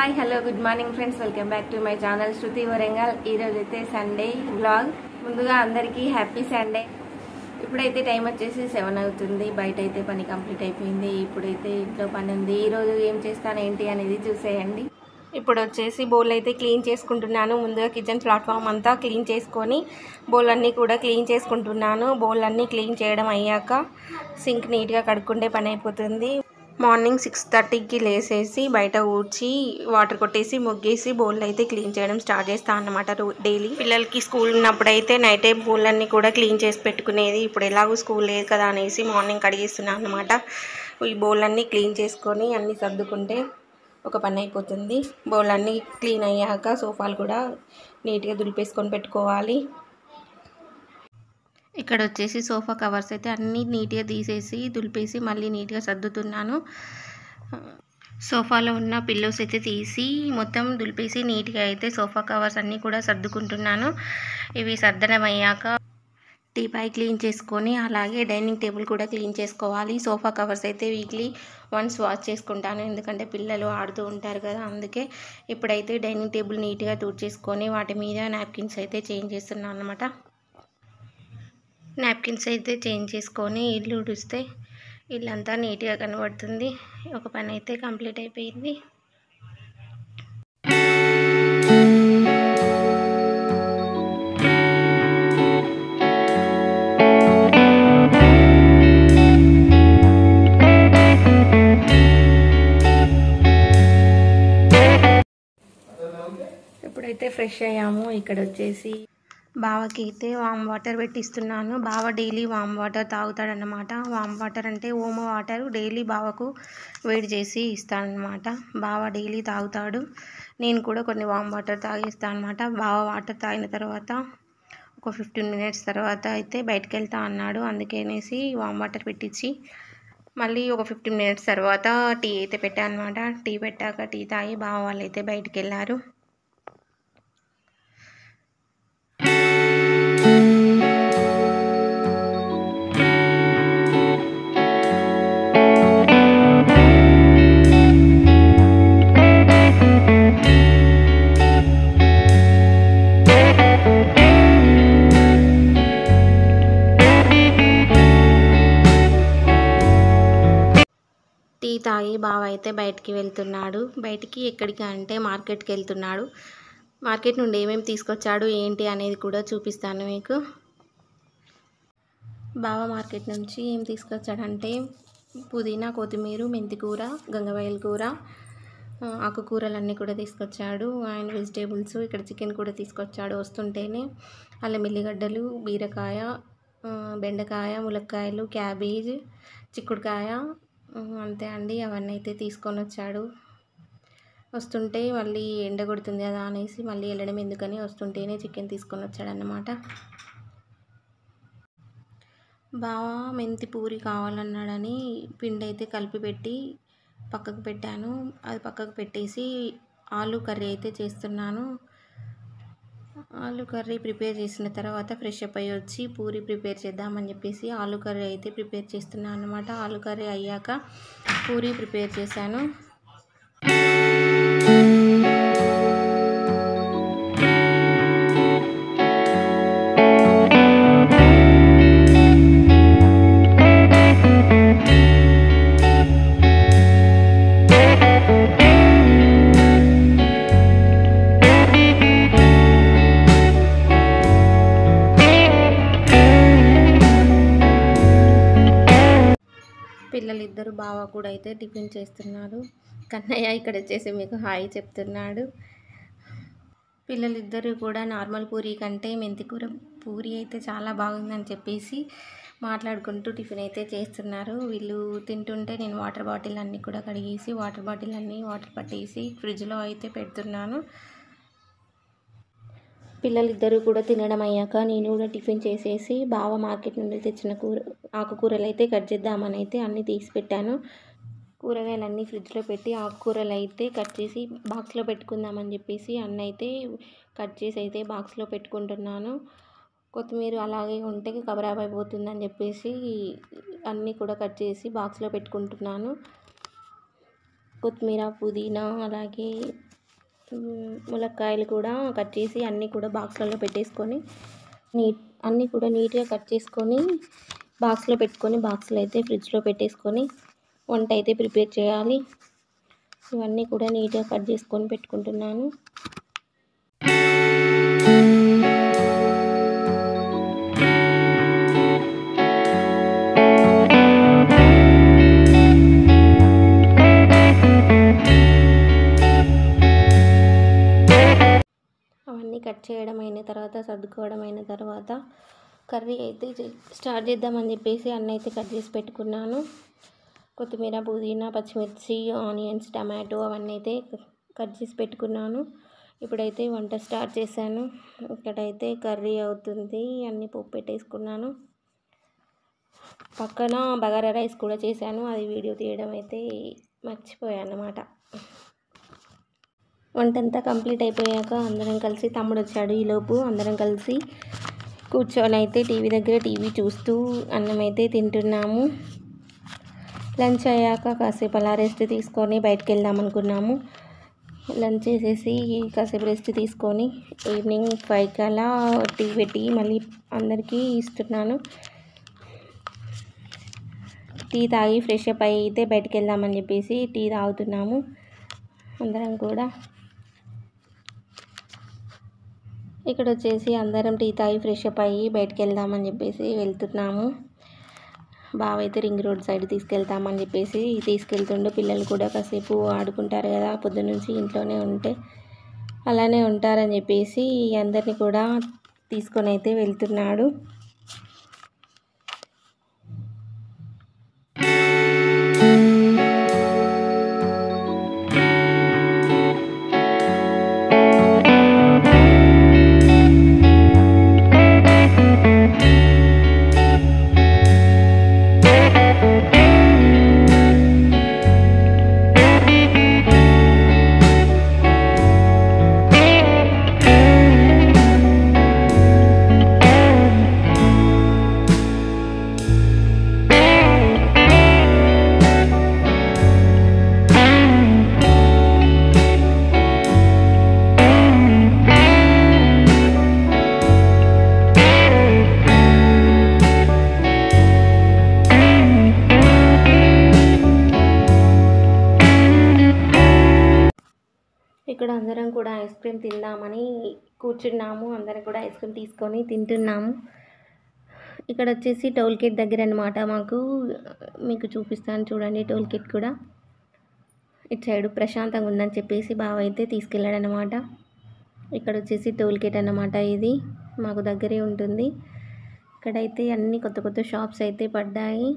Hi hello good morning friends, welcome back to my channel Shruti Warangal. ఈరోజు అయితే Sunday vlog. ముందుగా అందరికీ హ్యాపీ సండే. ఇప్పుడైతే టైం వచ్చేసి 7 అవుతుంది. బయట అయితే పని కంప్లీట్ అయిపోయింది. ఇప్పుడైతే ఇంట్లో పని ఉంది. ఈరోజు ఏం చేస్తాను ఏంటి అనేది చూసేయండి. ఇప్పుడు వచ్చేసి బౌల్ అయితే క్లీన్ చేసుకుంటున్నాను. ముందుగా కిచెన్ ప్లాట్ఫామ్ అంతా క్లీన్ చేసుకొని బౌల్ అన్నీ కూడా క్లీన్ చేసుకుంటున్నాను. బౌల్ అన్నీ క్లీన్ చేయడం అయ్యాక సింక్ నీట్గా కడుక్కుంటే పని అయిపోతుంది. మార్నింగ్ 6:30కి లేసేసి బయట ఊడ్చి వాటర్ కొట్టేసి ముగ్గేసి బౌల్ అయితే క్లీన్ చేయడం స్టార్ట్ చేస్తాను అన్నమాట. డైలీ పిల్లలకి స్కూల్ ఉన్నప్పుడు అయితే నైట్ బౌల్ అన్నీ కూడా క్లీన్ చేసి పెట్టుకునేది. ఇప్పుడు ఎలాగో స్కూల్ లేదు కదా అనేసి మార్నింగ్ కడిగేస్తున్నాను అన్నమాట. ఈ బౌల్ అన్నీ క్లీన్ చేసుకొని అన్నీ సర్దుకుంటే ఒక పని అయిపోతుంది. బౌల్ అన్నీ క్లీన్ అయ్యాక సోఫాలు కూడా నీట్గా దులిపేసుకొని పెట్టుకోవాలి. ఇక్కడ వచ్చేసి సోఫా కవర్స్ అయితే అన్నీ నీట్గా తీసేసి దులిపేసి మళ్ళీ నీట్గా సర్దుతున్నాను. సోఫాలో ఉన్న పిల్లోస్ అయితే తీసి మొత్తం దులిపేసి నీట్గా అయితే సోఫా కవర్స్ అన్నీ కూడా సర్దుకుంటున్నాను. ఇవి సర్దడం అయ్యాక టీపాయ్ క్లీన్ చేసుకొని అలాగే డైనింగ్ టేబుల్ కూడా క్లీన్ చేసుకోవాలి. సోఫా కవర్స్ అయితే వీక్లీ వన్స్ వాష్ చేసుకుంటాను, ఎందుకంటే పిల్లలు ఆడుతూ ఉంటారు కదా, అందుకే. ఇప్పుడైతే డైనింగ్ టేబుల్ నీట్గా తుడిచేసుకొని వాటి మీద నాప్కిన్స్ అయితే చేంజ్ చేస్తున్నాను అన్నమాట. నాప్కిన్స్ అయితే చేంజ్ చేసుకొని ఇల్లు ఉడిస్తే ఇల్లంతా నీట్గా కనబడుతుంది. ఒక పని అయితే కంప్లీట్ అయిపోయింది. ఇప్పుడైతే ఫ్రెష్ అయ్యాము. ఇక్కడ వచ్చేసి బావకి అయితే వామ్ వాటర్ పెట్టిస్తున్నాను. బావ డైలీ వామ్ వాటర్ తాగుతాడనమాట. వామ్ వాటర్ అంటే ఓమో వాటర్ డైలీ బావకు వేడి చేసి ఇస్తానమాట. బావ డైలీ తాగుతాడు. నేను కూడా కొన్ని వామ్ వాటర్ తాగిస్తాను అనమాట. బావ వాటర్ తాగిన తర్వాత ఒక 15 minutes తర్వాత అయితే బయటకు వెళ్తా అన్నాడు. అందుకనేసి వామ్ వాటర్ పెట్టించి మళ్ళీ ఒక 15 minutes తర్వాత టీ అయితే పెట్టాను అనమాట. టీ పెట్టాక టీ తాగి బావ వాళ్ళు అయితే బయటికి వెళ్ళారు. టీ తాగి బావ అయితే బయటికి వెళ్తున్నాడు. బయటికి ఎక్కడికి అంటే మార్కెట్కి వెళ్తున్నాడు. మార్కెట్ నుండి ఏమేమి తీసుకొచ్చాడు ఏంటి అనేది కూడా చూపిస్తాను మీకు. బావ మార్కెట్ నుంచి ఏం తీసుకొచ్చాడంటే పుదీనా, కొత్తిమీర, మెంతికూర, గంగవాయల కూర, ఆకుకూరలన్నీ కూడా తీసుకొచ్చాడు. అండ్ వెజిటేబుల్స్ ఇక్కడ చికెన్ కూడా తీసుకొచ్చాడు. వస్తుంటేనే అల్లం ఎల్లిగడ్డలు, బీరకాయ, బెండకాయ, ములక్కాయలు, క్యాబేజ్, చిక్కుడుకాయ, అంతే అండి. అవన్నీ అయితే తీసుకొని వచ్చాడు. వస్తుంటే మళ్ళీ ఎండ కొడుతుంది కదా అనేసి మళ్ళీ వెళ్ళడం ఎందుకని వస్తుంటేనే చికెన్ తీసుకొని వచ్చాడన్నమాట. బావ మెంతి పూరి కావాలన్నాడని పిండి అయితే కలిపి పెట్టి పక్కకు పెట్టాను. అది పక్కకు పెట్టేసి ఆలు కర్రీ అయితే చేస్తున్నాను. ఆలు కర్రీ ప్రిపేర్ చేసిన తర్వాత ఫ్రెష్ అప్ అయ్యి వచ్చి పూరి ప్రిపేర్ చేద్దామని చెప్పేసి ఆలు కర్రీ అయితే ప్రిపేర్ చేస్తున్నాను అనమాట. ఆలు కర్రీ అయ్యాక పూరి ప్రిపేర్ చేశాను. పిల్లలిద్దరు బావ కూడా అయితే టిఫిన్ చేస్తున్నారు. కన్నయ్య ఇక్కడ వచ్చేసి మీకు హాయ్ చెప్తున్నాడు. పిల్లలిద్దరూ కూడా నార్మల్ పూరి కంటే మెంతికూర పూరి అయితే చాలా బాగుందని చెప్పేసి మాట్లాడుకుంటూ టిఫిన్ అయితే చేస్తున్నారు. వీళ్ళు తింటుంటే నేను వాటర్ బాటిల్ అన్నీ కూడా కడిగేసి వాటర్ పట్టేసి ఫ్రిడ్జ్లో అయితే పెడుతున్నాను. పిల్లలిద్దరూ కూడా తినడం అయ్యాక నేను కూడా టిఫిన్ చేసేసి బావ మార్కెట్ నుండి తెచ్చిన ఆకుకూరలు అయితే కట్ చేద్దామని అయితే అన్నీ తీసి పెట్టాను. కూరగాయలన్నీ ఫ్రిడ్జ్లో పెట్టి ఆకుకూరలు అయితే కట్ చేసి బాక్స్లో పెట్టుకుందామని చెప్పేసి అన్నీ అయితే కట్ చేసి అయితే బాక్స్లో పెట్టుకుంటున్నాను. కొత్తిమీర అలాగే ఉంటే ఖరాబ్ అయిపోతుందని చెప్పేసి అన్నీ కూడా కట్ చేసి బాక్స్లో పెట్టుకుంటున్నాను. కొత్తిమీర, పుదీనా, అలాగే ములక్కాయలు కూడా కట్ చేసి అన్నీ కూడా బాక్స్లలో పెట్టేసుకొని అన్నీ కూడా నీట్గా కట్ చేసుకొని బాక్స్లో పెట్టుకొని బాక్స్లో అయితే ఫ్రిడ్జ్లో పెట్టేసుకొని వంట అయితే ప్రిపేర్ చేయాలి. ఇవన్నీ కూడా నీట్గా కట్ చేసుకొని పెట్టుకుంటున్నాను. అవన్నీ కట్ చేయడం అయిన తర్వాత సర్దుకోవడం అయిన తర్వాత కర్రీ అయితే స్టార్ట్ చేద్దామని చెప్పేసి అన్నీ అయితే కట్ చేసి పెట్టుకున్నాను. కొత్తిమీర, పుదీనా, పచ్చిమిర్చి, ఆనియన్స్, టమాటో అవన్నీ అయితే కట్ చేసి పెట్టుకున్నాను. ఇప్పుడైతే వంట స్టార్ట్ చేశాను. ఇక్కడైతే కర్రీ అవుతుంది, అన్నీ పోపు పెట్టేసుకున్నాను. పక్కన బగారా రైస్ కూడా చేశాను, అది వీడియో తీయడం అయితే మర్చిపోయాను అన్నమాట. వంట అంతా కంప్లీట్ అయిపోయాక అందరం కలిసి, తమ్ముడు వచ్చాడు ఈలోపు, అందరం కలిసి కూర్చొని అయితే టీవీ దగ్గర టీవీ చూస్తూ అన్నం అయితే తింటున్నాము. లంచ్ అయ్యాక కాసేపు అలా రెస్ట్ తీసుకొని బయటకు వెళ్దాం అనుకున్నాము. లంచ్ చేసేసి కాసేపు రెస్ట్ తీసుకొని ఈవినింగ్ 5 అలా టీ పెట్టి మళ్ళీ అందరికీ ఇస్తున్నాను. టీ తాగి ఫ్రెష్ అప్ అయితే బయటకు వెళ్దామని చెప్పేసి టీ తాగుతున్నాము అందరం కూడా. ఇక్కడ వచ్చేసి అందరం టీ తాగి ఫ్రెష్ అప్ అయ్యి బయటకు వెళ్దామని చెప్పేసి వెళ్తున్నాము. బావ అయితే రింగ్ రోడ్ సైడ్ తీసుకెళ్తామని చెప్పేసి తీసుకెళ్తుండే. పిల్లలు కూడా కాసేపు ఆడుకుంటారు కదా, పొద్దున్నుంచి ఇంట్లోనే ఉంటే అలానే ఉంటారని చెప్పేసి అందరినీ కూడా తీసుకొని అయితే వెళ్తున్నాడు. ఇక్కడ అందరం కూడా ఐస్ క్రీమ్ తిందామని కూర్చున్నాము. అందరం కూడా ఐస్ క్రీమ్ తీసుకొని తింటున్నాము. ఇక్కడ వచ్చేసి టోల్ గేట్ దగ్గర అనమాట. మీకు చూపిస్తాను చూడండి. టోల్ గేట్ కూడా ఇటు సైడ్ ప్రశాంతంగా ఉందని చెప్పేసి బావ అయితే తీసుకెళ్ళాడు అనమాట. ఇక్కడ వచ్చేసి టోల్ గేట్ అన్నమాట. ఇది మాకు దగ్గరే ఉంటుంది. ఇక్కడైతే అన్ని కొత్త కొత్త షాప్స్ అయితే పడ్డాయి,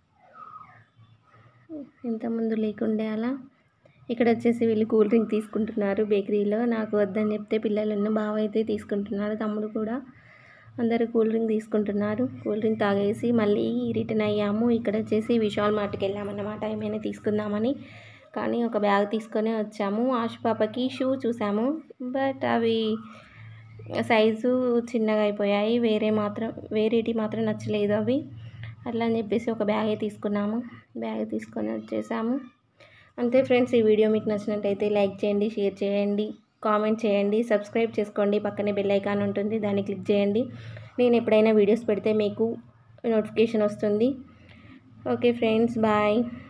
ఇంతకుముందు లేకుండే అలా. ఇక్కడ వచ్చేసి వీళ్ళు కూల్ డ్రింక్ తీసుకుంటున్నారు బేకరీలో. నాకు వద్దని చెప్తే పిల్లలను బావ అయితే తీసుకుంటున్నారు, తమ్ముడు కూడా. అందరూ కూల్ డ్రింక్ తీసుకుంటున్నారు. కూల్ డ్రింక్ తాగేసి మళ్ళీ రిటర్న్ అయ్యాము. ఇక్కడ వచ్చేసి విశాల్ మార్ట్కి వెళ్ళామన్నమాట ఏమైనా తీసుకుందామని. కానీ ఒక బ్యాగ్ తీసుకొని వచ్చాము. ఆశ పాపకి షూ చూసాము, బట్ అవి సైజు చిన్నగా అయిపోయాయి. వేరేటి మాత్రం నచ్చలేదు అవి. అట్లా అని చెప్పేసి ఒక బ్యాగే తీసుకున్నాము. బ్యాగ్ తీసుకొని వచ్చేసాము. అంతే ఫ్రెండ్స్, ఈ వీడియో మీకు నచ్చినట్టయితే లైక్ చేయండి, షేర్ చేయండి, కామెంట్ చేయండి, సబ్స్క్రైబ్ చేసుకోండి. పక్కనే బెల్ ఐకాన్ ఉంటుంది, దాన్ని క్లిక్ చేయండి. నేను ఎప్పుడైనా వీడియోస్ పెడితే మీకు నోటిఫికేషన్ వస్తుంది. Okay friends, bye.